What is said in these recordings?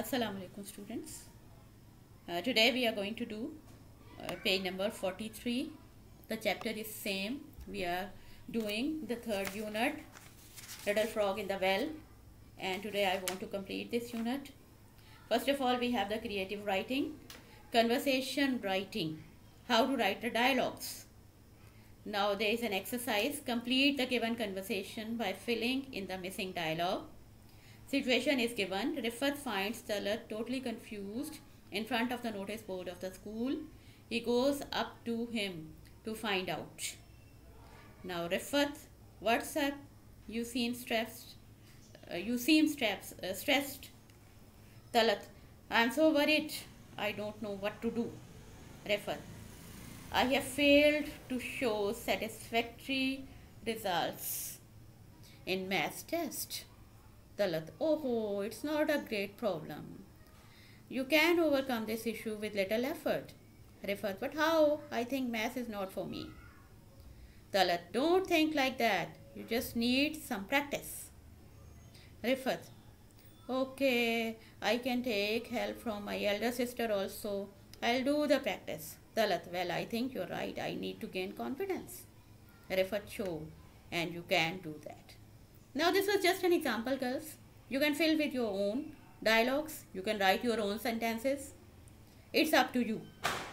Assalamu alaikum students. Today we are going to do page number 43. The chapter is same. We are doing the third unit, Little Frog in the Well, and today I want to complete this unit. First of all, we have the creative writing, conversation writing, how to write the dialogues. Now there is an exercise. Complete the given conversation by filling in the missing dialogue. Situation is given. Rifat finds Talat totally confused in front of the notice board of the school. He goes up to him to find out. Now Rifat, what's up? You seem stressed. Stressed. Talat, I'm so worried. I don't know what to do. Rifat, I have failed to show satisfactory results in maths test. Talat, oh, it's not a great problem. You can overcome this issue with little effort. Rifat, but how? I think math is not for me. Talat, don't think like that. You just need some practice. Rifat, okay, I can take help from my elder sister also. I'll do the practice. Talat, well, I think you're right. I need to gain confidence. Rifat, sure, and you can do that. Now this was just an example, girls. You can fill with your own dialogues. You can write your own sentences. It's up to you.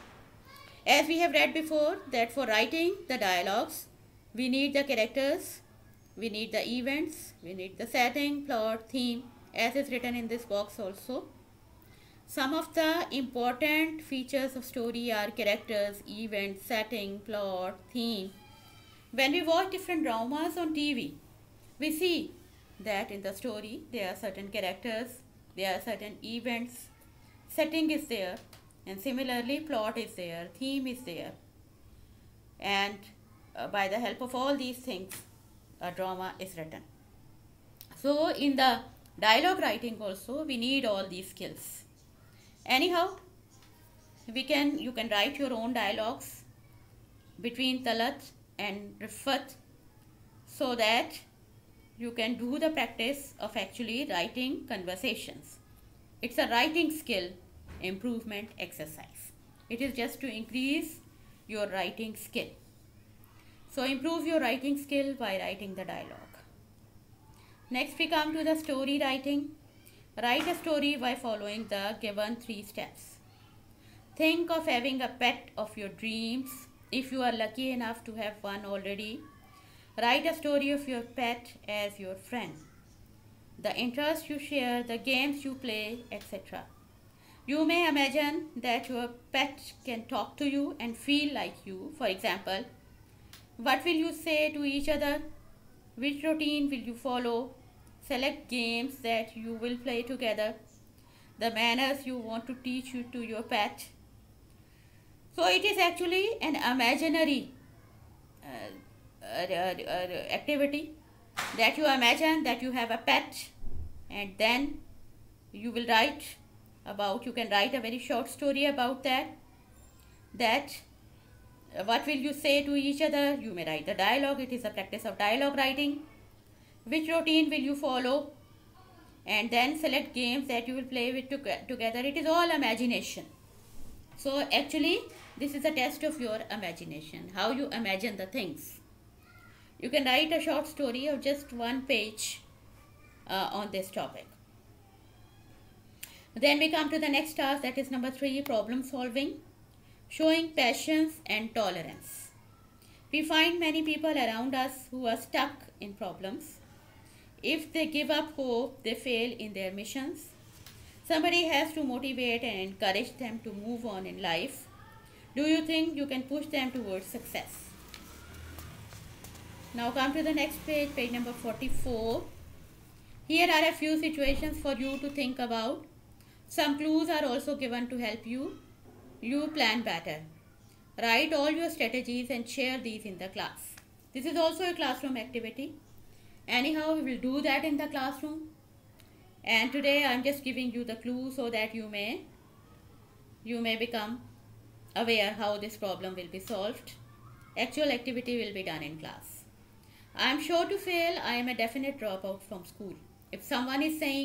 As we have read before, that for writing the dialogues, we need the characters, we need the events, we need the setting, plot, theme, as is written in this box also. Some of the important features of story are characters, events, setting, plot, theme. When we watch different dramas on TV, we see that in the story there are certain characters, there are certain events, setting is there, and similarly plot is there, theme is there, and by the help of all these things a drama is written. So in the dialogue writing also we need all these skills. Anyhow, you can write your own dialogues between Talat and Rifat so that you can do the practice of actually writing conversations. It's a writing skill improvement exercise. It is just to increase your writing skill. So improve your writing skill by writing the dialogue. Next we come to the story writing. Write a story by following the given 3 steps. Think of having a pet of your dreams if you are lucky enough to have one already. Write a story of your pet as your friend, the interests you share, the games you play, etc. You may imagine that your pet can talk to you and feel like you. For example, what will you say to each other? Which routine will you follow? Select games that you will play together, the manners you want to teach to your pet. So it is actually an imaginary activity that you imagine that you have a pet, and then you will write about, you can write a very short story about that what will you say to each other. You may write the dialogue. It is a practice of dialogue writing. Which routine will you follow, and then select games that you will play with together. It is all imagination. So actually this is a test of your imagination, how you imagine the things. You can write a short story of just 1 page on this topic. Then we come to the next task, that is number 3, problem solving, showing patience and tolerance. We find many people around us who are stuck in problems. If they give up hope, they fail in their missions. Somebody has to motivate and encourage them to move on in life. Do you think you can push them towards success? Now come to the next page, page number 44. Here are a few situations for you to think about. Some clues are also given to help you plan better. Write all your strategies and share these in the class. This is also a classroom activity. Anyhow, we will do that in the classroom. And today I am just giving you the clue so that you may become aware how this problem will be solved. Actual activity will be done in class. I am sure to fail. I am a definite dropout from school. If someone is saying,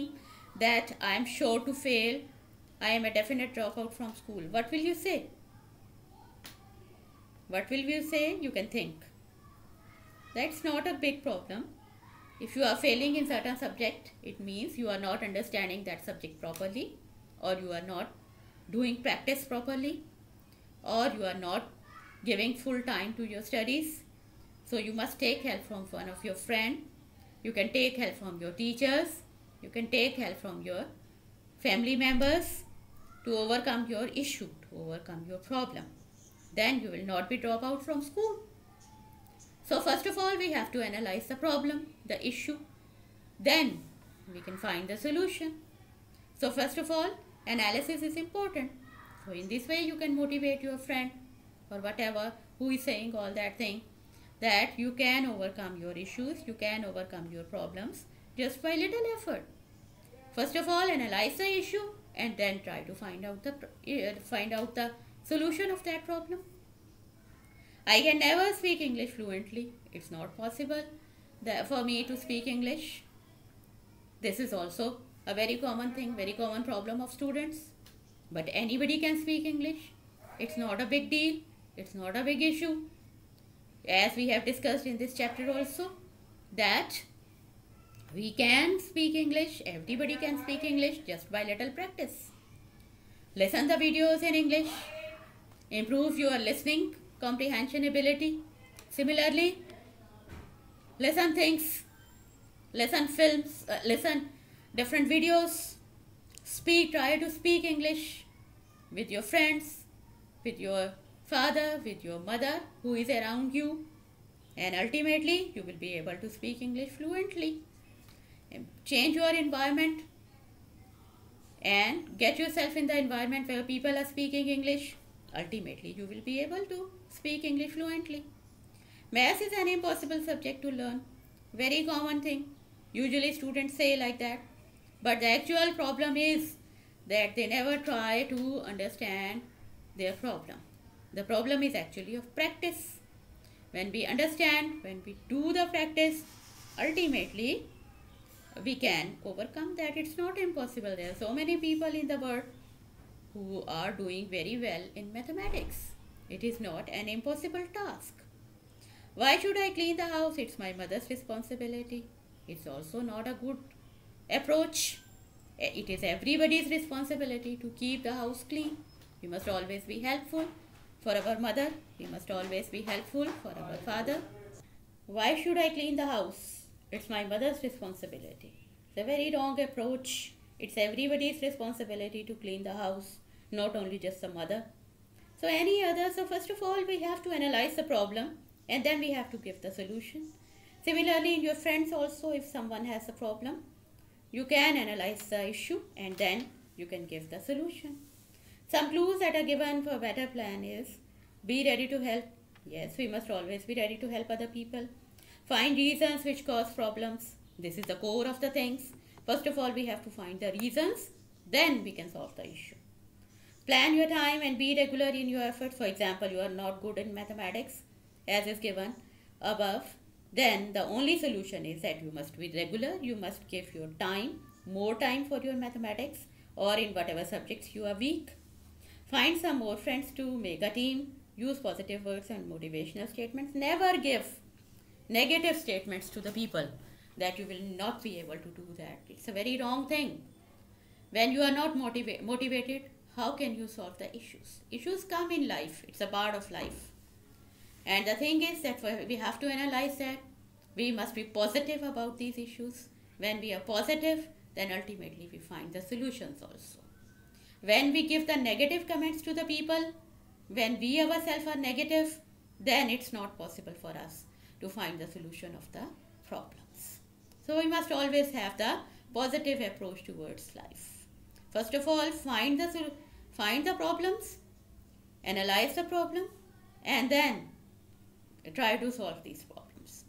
that I am sure to fail, I am a definite dropout from school, what will you say? What will you say? You can think. That's not a big problem. If you are failing in certain subject, it means you are not understanding that subject properly, or you are not doing practice properly, or you are not giving full time to your studies. So you must take help from one of your friend. You can take help from your teachers. You can take help from your family members to overcome your issue, to overcome your problem. Then you will not be dropped out from school. So first of all, we have to analyze the problem, the issue. Then we can find the solution. So first of all, analysis is important. So in this way, you can motivate your friend or whatever who is saying all that thing, that you can overcome your issues, you can overcome your problems just by little effort. First of all, analyze the issue and then try to find out the solution of that problem. I can never speak English fluently. It's not possible for me to speak English. This is also a very common thing, very common problem of students. But anybody can speak English. It's not a big deal. It's not a big issue. As we have discussed in this chapter also, that we can speak English. Everybody can speak English just by little practice. Listen the videos in English. Improve your listening comprehension ability. Similarly, listen things, listen films, listen different videos. Try to speak English with your friends, with your father, with your mother who is around you, and ultimately you will be able to speak English fluently. Change your environment and get yourself in the environment where people are speaking English. Ultimately, you will be able to speak English fluently. Maths is an impossible subject to learn. Very common thing. Usually students say like that. But the actual problem is that they never try to understand their problem. The problem is actually of practice. When we understand, when we do the practice, ultimately we can overcome that. It's not impossible. There are so many people in the world who are doing very well in mathematics. It is not an impossible task. Why should I clean the house? It's my mother's responsibility. It's also not a good approach. It is everybody's responsibility to keep the house clean. We must always be helpful for our mother. We must always be helpful for our father. Why should I clean the house? It's my mother's responsibility. It's a very wrong approach. It's everybody's responsibility to clean the house, not only just the mother. So first of all, we have to analyze the problem and then we have to give the solution. Similarly, in your friends also, if someone has a problem, you can analyze the issue and then you can give the solution. Some clues that are given for a better plan is, be ready to help. Yes, we must always be ready to help other people. Find reasons which cause problems. This is the core of the things. First of all, we have to find the reasons, then we can solve the issue. Plan your time and be regular in your efforts. For example, you are not good in mathematics, as is given above. Then the only solution is that you must be regular. You must give your time, more time for your mathematics or in whatever subjects you are weak. Find some more friends to make a team. Use positive words and motivational statements. Never give negative statements to the people that you will not be able to do that. It's a very wrong thing. When you are not motivated, how can you solve the issues? Issues come in life. It's a part of life. And the thing is that we have to analyze that. We must be positive about these issues. When we are positive, then ultimately we find the solutions also. When we give the negative comments to the people, when we ourselves are negative, then it's not possible for us to find the solution of the problems. So we must always have the positive approach towards life. First of all, find the problems, analyze the problem, and then try to solve these problems.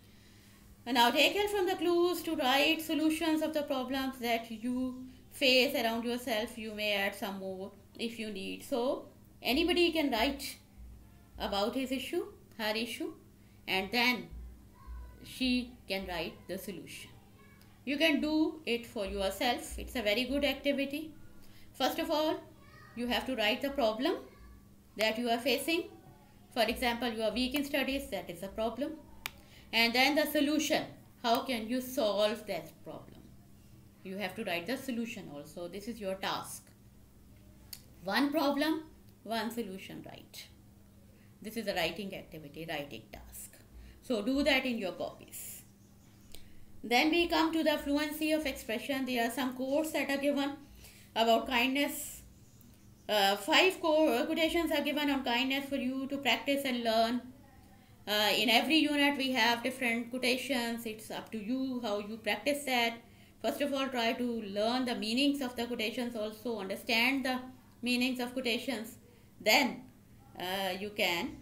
And now take help from the clues to write solutions of the problems that you face around yourself. You may add some more if you need. So anybody can write about his issue, her issue, and then she can write the solution. You can do it for yourself. It's a very good activity. First of all, you have to write the problem that you are facing. For example, you are weak in studies, that is a problem. And then the solution. How can you solve that problem? You have to write the solution also. This is your task. One problem, one solution, write. This is a writing activity, writing task. So do that in your copies. Then we come to the fluency of expression. There are some quotes that are given about kindness. 5 quotations are given on kindness for you to practice and learn. In every unit we have different quotations. It's up to you how you practice that. First of all, try to learn the meanings of the quotations, also understand the meanings of quotations. Then you can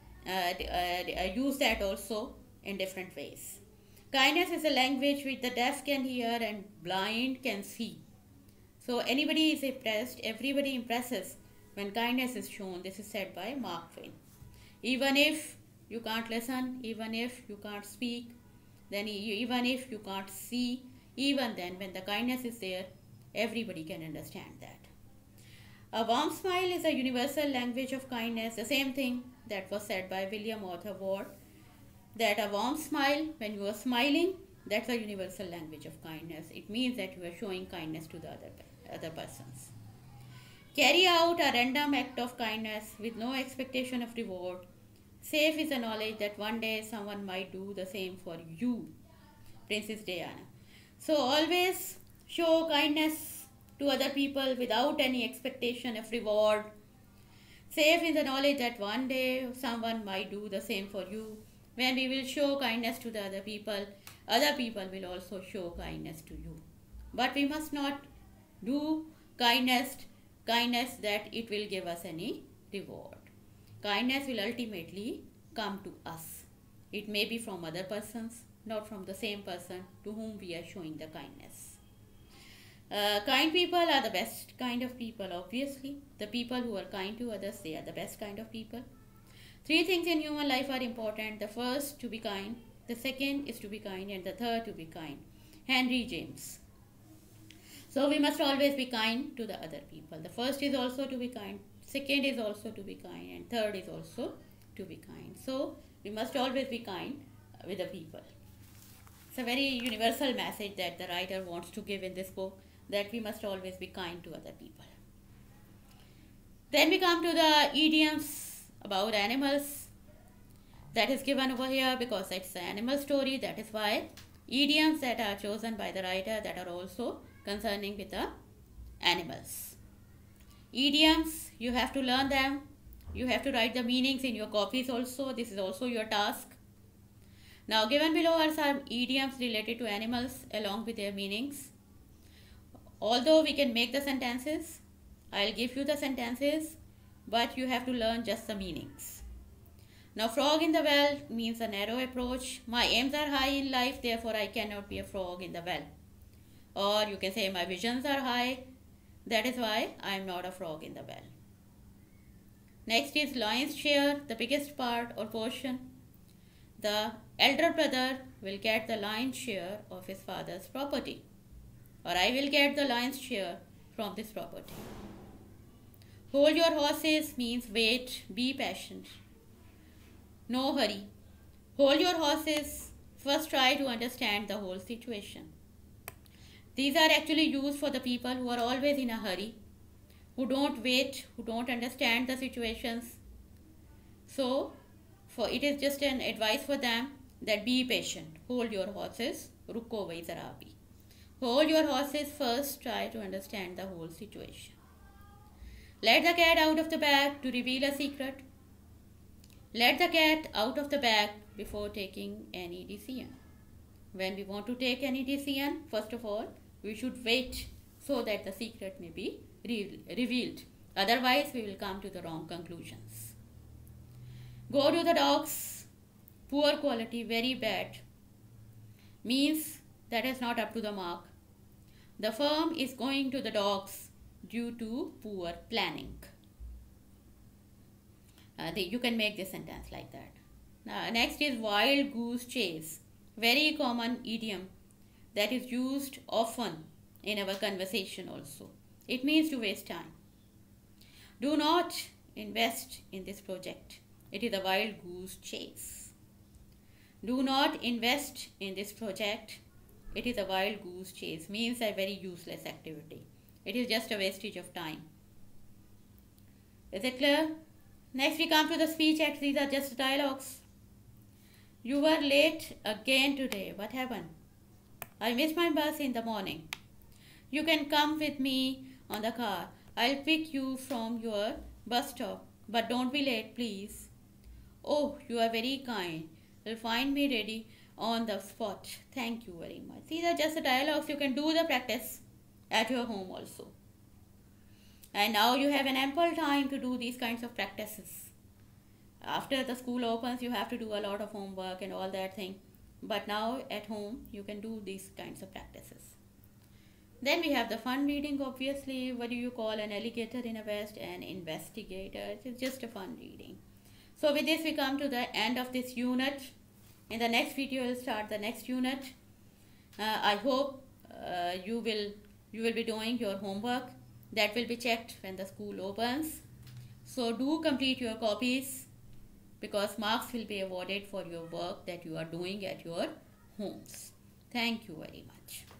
use that also in different ways. Kindness is a language which the deaf can hear and blind can see. So anybody is impressed, everybody impresses when kindness is shown. This is said by Mark Twain. Even if you can't listen, even if you can't speak, then even if you can't see, even then when the kindness is there, everybody can understand that. A warm smile is a universal language of kindness. The same thing that was said by William Arthur Ward, that a warm smile, when you are smiling, that's a universal language of kindness. It means that you are showing kindness to the other persons. Carry out a random act of kindness with no expectation of reward. Safe is the knowledge that one day someone might do the same for you. Princess Diana. So always show kindness to other people without any expectation of reward. Safe in the knowledge that one day someone might do the same for you. When we will show kindness to the other people will also show kindness to you. But we must not do kindness that it will give us any reward. Kindness will ultimately come to us. It may be from other persons, not from the same person to whom we are showing the kindness. Kind people are the best kind of people, obviously. The people who are kind to others, they are the best kind of people. 3 things in human life are important. The first, to be kind. The second is to be kind. And the third, to be kind. Henry James. So we must always be kind to the other people. The first is also to be kind. Second is also to be kind. And third is also to be kind. So we must always be kind with the people. It's a very universal message that the writer wants to give in this book, that we must always be kind to other people. Then we come to the idioms about animals. That is given over here because it's an animal story. That is why idioms that are chosen by the writer that are also concerning with the animals. Idioms, you have to learn them. You have to write the meanings in your copies also. This is also your task. Now given below are some idioms related to animals along with their meanings. Although we can make the sentences, I'll give you the sentences, but you have to learn just the meanings. Now frog in the well means a narrow approach. My aims are high in life, therefore I cannot be a frog in the well. Or you can say my visions are high, that is why I am not a frog in the well. Next is lion's share, the biggest part or portion. The elder brother will get the lion's share of his father's property. Or I will get the lion's share from this property. Hold your horses means wait, be patient. No hurry. Hold your horses. First try to understand the whole situation. These are actually used for the people who are always in a hurry, who don't wait, who don't understand the situations. So, it is just an advice for them that be patient. Hold your horses. Ruko vai zara bhi. Hold your horses first. Try to understand the whole situation. Let the cat out of the bag to reveal a secret. Let the cat out of the bag before taking any decision. When we want to take any decision, first of all, we should wait so that the secret may be revealed. Otherwise, we will come to the wrong conclusions. Go to the dogs. Poor quality, very bad. Means that is not up to the mark. The firm is going to the dogs due to poor planning. You can make this sentence like that. Now, next is wild goose chase. Very common idiom that is used often in our conversation also. It means to waste time. Do not invest in this project. It is a wild goose chase. Do not invest in this project. It is a wild goose chase. Means a very useless activity. It is just a wastage of time. Is it clear? Next we come to the speech acts. These are just dialogues. You were late again today. What happened? I missed my bus in the morning. You can come with me on the car. I'll pick you from your bus stop. But don't be late, please. Oh, you are very kind. You'll find me ready on the spot. Thank you very much. These are just the dialogues. You can do the practice at your home also. And now you have an ample time to do these kinds of practices. After the school opens, you have to do a lot of homework and all that thing. But now at home, you can do these kinds of practices. Then we have the fun reading, obviously. What do you call an alligator in a vest? An investigator. It's just a fun reading. So with this, we come to the end of this unit. In the next video, we'll start the next unit. I hope you will be doing your homework. That will be checked when the school opens. So do complete your copies, because marks will be awarded for your work that you are doing at your homes. Thank you very much.